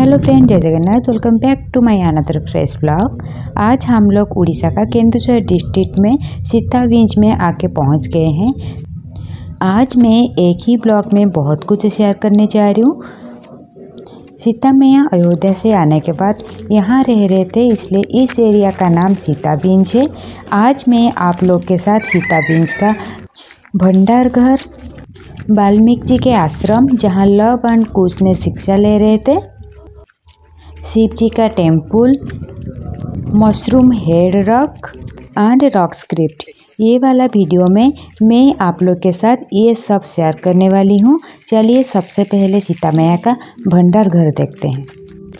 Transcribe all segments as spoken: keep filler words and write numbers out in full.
Hello friend, जय Jagannath. Welcome back to my another fresh blog. आज हम लोग उड़ीसा का केन्दुझर डिस्ट्रिक्ट में सीताविंज में आके पहुंच गए हैं। आज मैं एक ही ब्लॉग में बहुत कुछ शेयर करने जा रही हूँ। सीता मैया अयोध्या से आने के बाद यहाँ रह रहे थे, इसलिए इस एरिया का नाम सीताविंज है। आज मैं आप लोग के साथ सीताविंज का भंडार घर, वाल्मीकि जी के आश्रम जहाँ लव एंड कुश ने शिक्षा ले रहे थे, शिव जी का temple, mushroom head rock and rock script, ये वाला वीडियो में मैं आप लोग के साथ ये सब शेयर करने वाली हूँ। चलिए सबसे पहले सीता मैया का भंडार घर देखते हैं।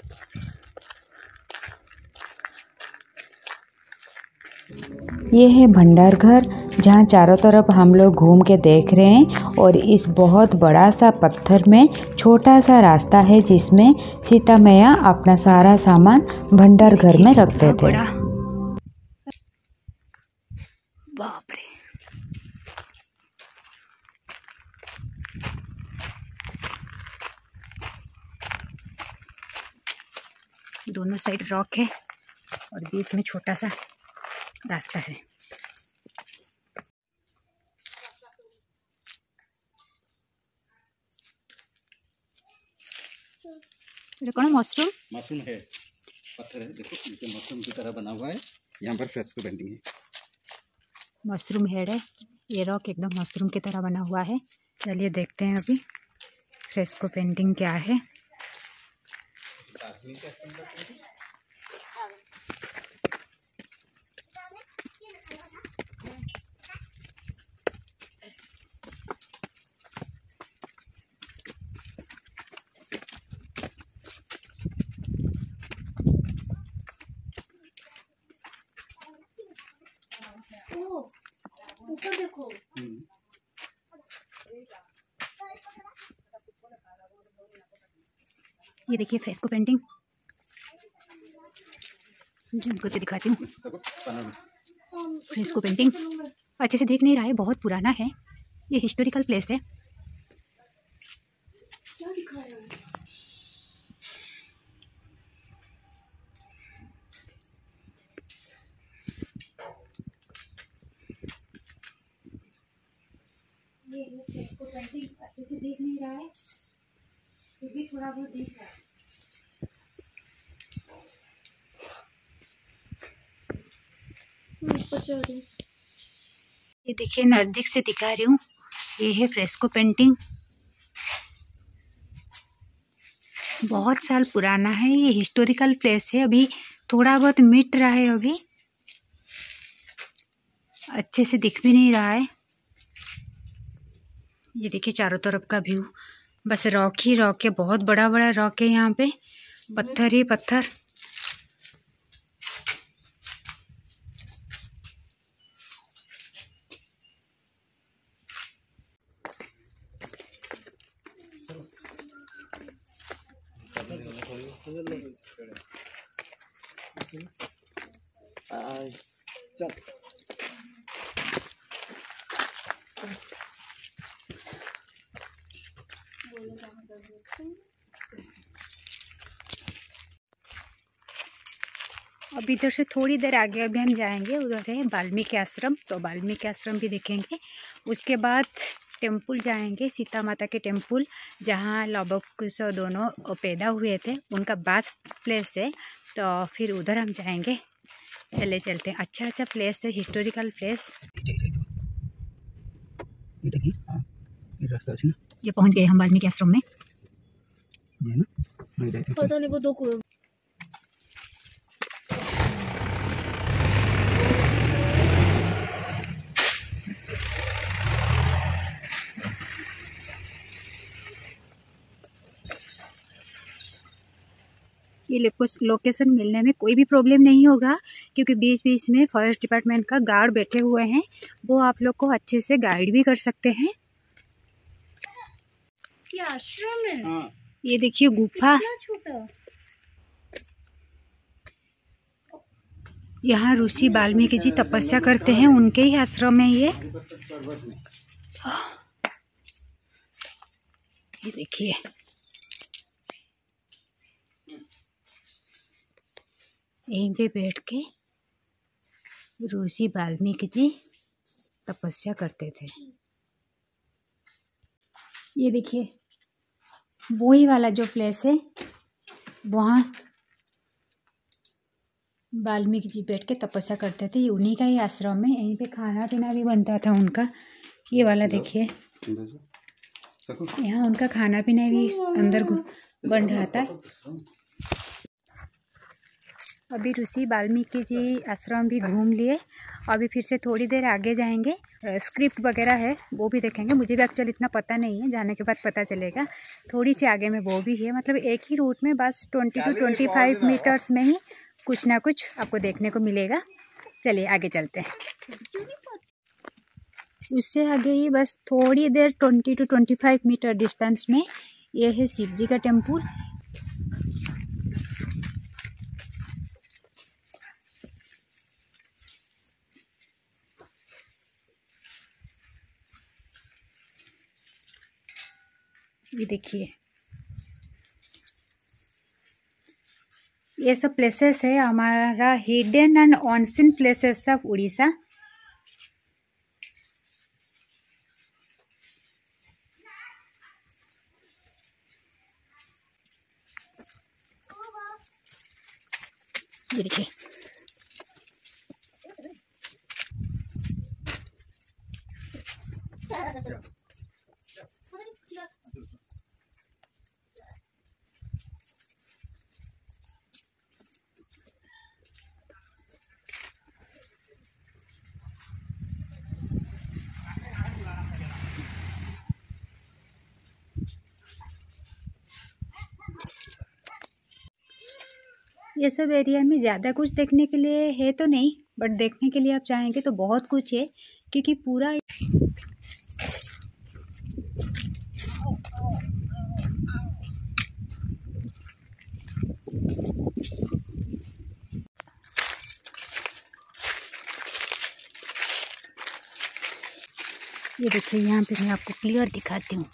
ये है भंडार घर, जहाँ चारों तरफ हम लोग घूम के देख रहे हैं। और इस बहुत बड़ा सा पत्थर में छोटा सा रास्ता है, जिसमें सीता मैया अपना सारा सामान भंडार घर में रखते थे। बाप रे, दोनों साइड रॉक है और बीच में छोटा सा रास्ता है। ये कौन मशरूम मशरूम है, पत्थर है, देखो नीचे मशरूम की तरह बना हुआ है। यहाँ पर फ्रेस्को पेंटिंग है, मशरूम हेड है। ये रॉक एकदम मशरूम की तरह बना हुआ है। चलिए देखते हैं अभी फ्रेस्को पेंटिंग क्या है। ऊपर देखो, ये देखिए फ्रेस्को पेंटिंग, जूम करके दिखाती हूँ। फ्रेस्को पेंटिंग अच्छे से देख नहीं रहा है, बहुत पुराना है। ये हिस्टोरिकल प्लेस है। क्या दिखा रहा है? ये फ्रेस्को पेंटिंग अच्छे से देख नहीं रहा है, फिर भी थोड़ा बहुत दिख रहा है। ये देखिए, नज़दीक से दिखा रही हूँ। ये है फ्रेस्को पेंटिंग, बहुत साल पुराना है। ये हिस्टोरिकल प्लेस है। अभी थोड़ा बहुत मिट रहा है, अभी अच्छे से दिख भी नहीं रहा है। ये देखिए चारों तरफ का व्यू, बस रॉक ही रॉक है। बहुत बड़ा बड़ा रॉक है, यहाँ पे पत्थर ही पत्थर। चल अब इधर से थोड़ी देर आगे अभी हम जाएंगे, उधर है वाल्मीकि आश्रम, तो वाल्मीकि आश्रम भी देखेंगे। उसके बाद टेम्पल जाएंगे, सीता माता के टेम्पल, जहाँ लव कुश दोनों पैदा हुए थे, उनका बात प्लेस है। तो फिर उधर हम जाएंगे। चले चलते हैं। अच्छा अच्छा प्लेस है, हिस्टोरिकल प्लेस। ये पहुंच गए हम वाल्मीकि आश्रम में। पता नहीं वो दो को ये लोकेशन मिलने में कोई भी प्रॉब्लम नहीं होगा, क्योंकि बीच बीच में फॉरेस्ट डिपार्टमेंट का गार्ड बैठे हुए हैं। वो आप लोग को अच्छे से गाइड भी कर सकते हैं। क्या आश्रम है? हाँ। ये देखिए गुफा, छोटा। यहाँ ऋषि वाल्मीकि जी तपस्या करते हैं, उनके ही आश्रम है ये। ये देखिए यहीं पे बैठ के ऋषि वाल्मीकि जी तपस्या करते थे। ये देखिए वही वाला जो प्लेस है, वहाँ वाल्मीकि जी बैठ के तपस्या करते थे। ये उन्हीं का ही आश्रम है, यहीं पे खाना पीना भी बनता था उनका। ये वाला देखिए, यहाँ उनका खाना पीना भी अंदर बन रहा था। अभी ऋषि वाल्मीकि जी आश्रम भी घूम लिए। अभी फिर से थोड़ी देर आगे जाएंगे, स्क्रिप्ट वगैरह है वो भी देखेंगे। मुझे भी एक्चुअली इतना पता नहीं है, जाने के बाद पता चलेगा। थोड़ी सी आगे में वो भी है, मतलब एक ही रूट में बस twenty two twenty five meters में ही कुछ ना कुछ आपको देखने को मिलेगा। चलिए आगे चलते हैं। उससे आगे ही बस थोड़ी देर twenty two twenty five meter distance में ये है शिव जी का टेम्पल। ये देखिए, ये सब प्लेसेस है हमारा hidden and unseen places of Orissa. ये देखिए, ये सब एरिया में ज़्यादा कुछ देखने के लिए है तो नहीं, बट देखने के लिए आप चाहेंगे तो बहुत कुछ है, क्योंकि पूरा ये देखिए, यहाँ पे मैं आपको क्लियर दिखाती हूँ।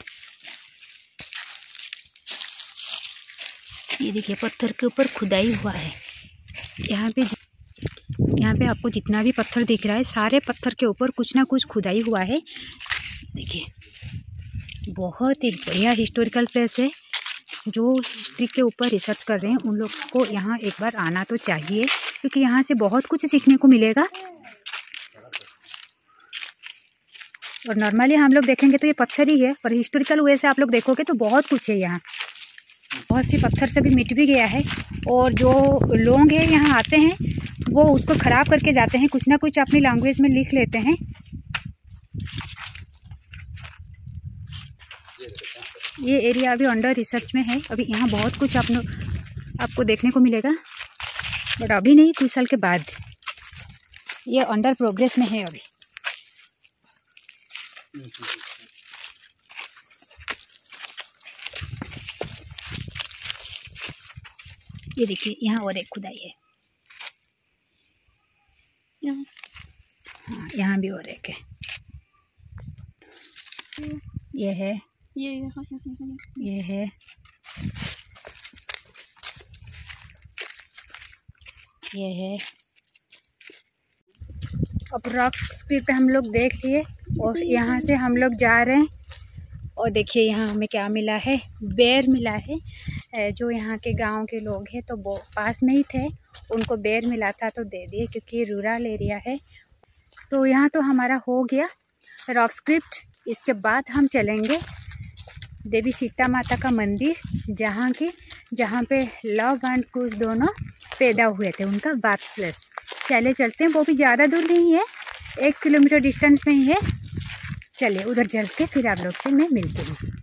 ये देखिए पत्थर के ऊपर खुदाई हुआ है। यहाँ पे यहाँ पे आपको जितना भी पत्थर दिख रहा है, सारे पत्थर के ऊपर कुछ ना कुछ खुदाई हुआ है। देखिए, बहुत ही बढ़िया हिस्टोरिकल प्लेस है। जो हिस्ट्री के ऊपर रिसर्च कर रहे हैं उन लोगों को यहाँ एक बार आना तो चाहिए, क्योंकि यहाँ से बहुत कुछ सीखने को मिलेगा। और नॉर्मली हम लोग देखेंगे तो ये पत्थर ही है, पर हिस्टोरिकल वे से आप लोग देखोगे तो बहुत कुछ है। यहाँ बहुत सी पत्थर से भी मिट भी गया है, और जो लोग हैं यहाँ आते हैं वो उसको ख़राब करके जाते हैं, कुछ ना कुछ अपनी लैंग्वेज में लिख लेते हैं। ये एरिया अभी अंडर रिसर्च में है। अभी यहाँ बहुत कुछ आप आपको देखने को मिलेगा, बट अभी नहीं, कुछ साल के बाद। ये अंडर प्रोग्रेस में है अभी। ये देखिए, यहाँ और एक खुदाई है। हाँ, यहाँ भी और एक है। ये है, ये यहाँ ये है, ये है। अब रॉक स्क्रीप पे हम लोग देख लिए, और यहाँ से हम लोग जा रहे हैं। और देखिए यहाँ हमें क्या मिला है, बेर मिला है। जो यहाँ के गांव के लोग हैं तो वो पास में ही थे, उनको बेर मिला था तो दे दिए, क्योंकि रूरल एरिया है। तो यहाँ तो हमारा हो गया रॉक स्क्रिप्ट। इसके बाद हम चलेंगे देवी सीता माता का मंदिर, जहाँ के जहाँ पे लव एंड कुश दोनों पैदा हुए थे, उनका बर्थ प्लेस। चले चलते हैं, वो भी ज़्यादा दूर नहीं है, एक किलोमीटर डिस्टेंस में ही है। चलिए उधर चल के फिर आप लोग से मैं मिलती हूँ।